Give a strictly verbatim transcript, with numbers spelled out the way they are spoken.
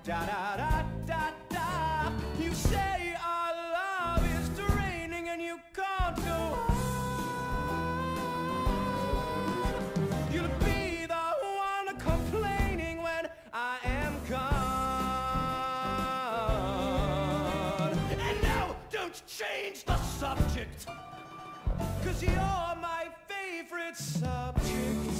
Da da da da da. You say our love is draining and you can't go on. You'll be the one complaining when I am gone. And now, don't change the subject, 'cause you're my favorite subject.